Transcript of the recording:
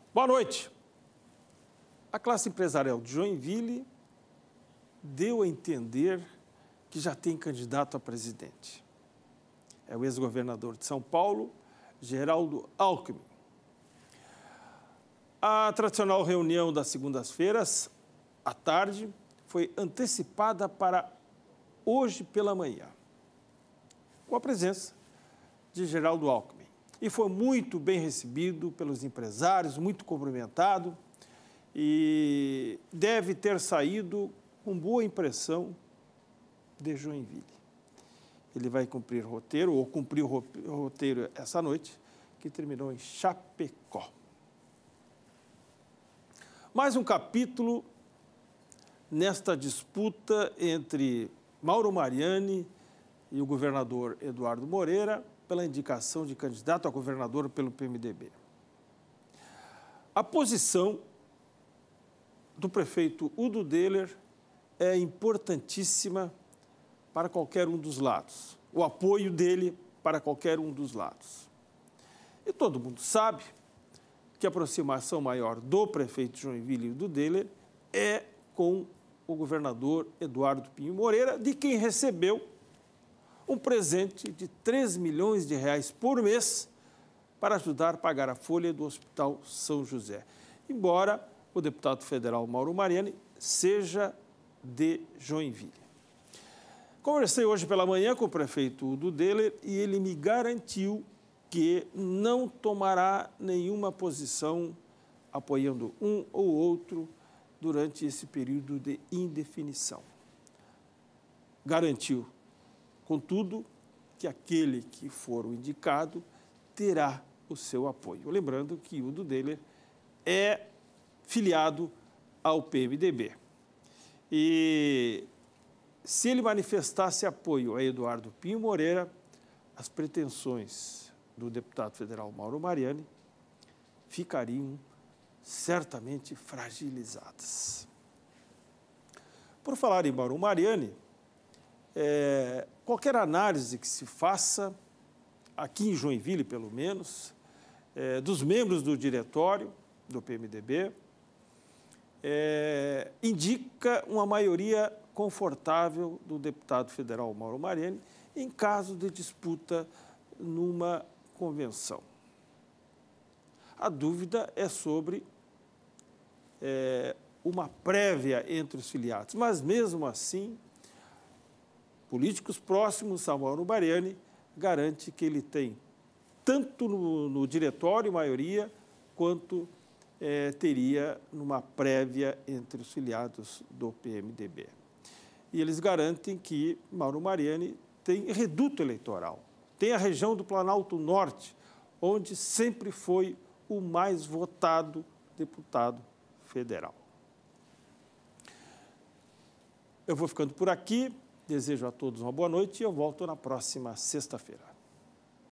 Boa noite. A classe empresarial de Joinville deu a entender que já tem candidato a presidente. É o ex-governador de São Paulo, Geraldo Alckmin. A tradicional reunião das segundas-feiras, à tarde, foi antecipada para hoje pela manhã, com a presença de Geraldo Alckmin. E foi muito bem recebido pelos empresários, muito cumprimentado, e deve ter saído com boa impressão de Joinville. Ele vai cumprir o roteiro, ou cumpriu o roteiro essa noite, que terminou em Chapecó. Mais um capítulo nesta disputa entre Mauro Mariani e o governador Eduardo Moreira pela indicação de candidato a governador pelo PMDB. A posição do prefeito Udo Deller é importantíssima para qualquer um dos lados, o apoio dele para qualquer um dos lados. E todo mundo sabe que a aproximação maior do prefeito Joinville e do Deller é com o governador Eduardo Pinho Moreira, de quem recebeu um presente de 3 milhões de reais por mês para ajudar a pagar a folha do Hospital São José. Embora o deputado federal Mauro Mariani seja de Joinville. Conversei hoje pela manhã com o prefeito Udo Deller e ele me garantiu que não tomará nenhuma posição apoiando um ou outro durante esse período de indefinição. Garantiu, contudo, que aquele que for o indicado terá o seu apoio. Lembrando que Udo Deller é filiado ao PMDB. E se ele manifestasse apoio a Eduardo Pinho Moreira, as pretensões do deputado federal Mauro Mariani ficariam certamente fragilizadas. Por falar em Mauro Mariani, qualquer análise que se faça, aqui em Joinville pelo menos, dos membros do diretório do PMDB, indica uma maioria confortável do deputado federal Mauro Mariani em caso de disputa numa convenção. A dúvida é sobre uma prévia entre os filiados, mas mesmo assim, políticos próximos a Mauro Mariani garante que ele tem tanto no diretório maioria quanto teria numa prévia entre os filiados do PMDB. E eles garantem que Mauro Mariani tem reduto eleitoral, tem a região do Planalto Norte, onde sempre foi o mais votado deputado federal. Eu vou ficando por aqui, desejo a todos uma boa noite e eu volto na próxima sexta-feira.